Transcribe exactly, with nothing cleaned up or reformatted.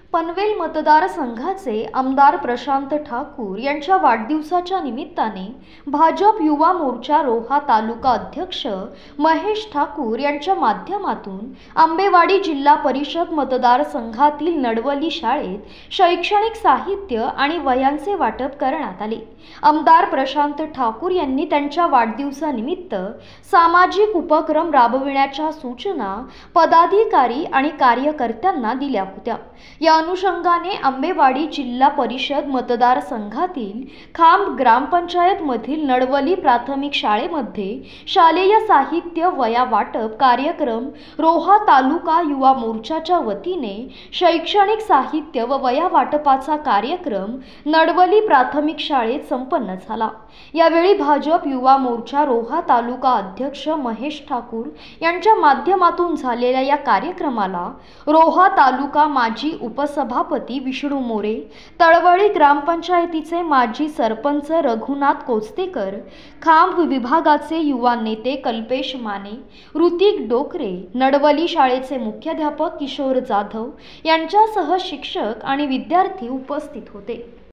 पनवेल मतदारसंघाचे आमदार प्रशांत ठाकूर यांच्या वाढदिवसाच्या निमित्ताने भाजप युवा मोर्चा रोहा तालुका अध्यक्ष महेश ठाकूर यांच्या माध्यमातून आंबेवाडी जिल्हा परिषद मतदारसंघातील नडवली शाळेत शैक्षणिक साहित्य आणि वह्यांचे वाटप करण्यात आले। आमदार प्रशांत ठाकूर यांनी त्यांच्या वाढदिवसानिमित्त सामाजिक उपक्रम राबविण्याच्या सूचना पदाधिकारी आणि कार्यकर्त्यांना दिल्या होत्या। या अनुषंगाने आंबेवाडी जिल्हा परिषद मतदारसंघातील खांब ग्रामपंचायत मधील नडवली प्राथमिक शाळेमध्ये शालेय साहित्य वह्या वाटप कार्यक्रम रोहा तालुका युवा मोर्चाच्या वतीने शैक्षणिक साहित्य व वह्या वाटपाचा कार्यक्रम नडवली प्राथमिक शाळेत संपन्न झाला। यावेळी भाजप युवा मोर्चा रोहा तालुका अध्यक्ष महेश ठाकूर यांच्या माध्यमातून झालेल्या या कार्यक्रमाला रोहा तालुका माजी उपसभापती विष्णू मोरे, तळवळी ग्रामपंचायतीचे माजी सरपंच रघुनाथ कोस्तेकर, खांब विभागाचे युवा नेते कल्पेश माने, ऋतिक डोकरे, नडवली शाळेचे मुख्याध्यापक किशोर जाधव यांच्यासह शिक्षक आणि विद्यार्थी उपस्थित होते।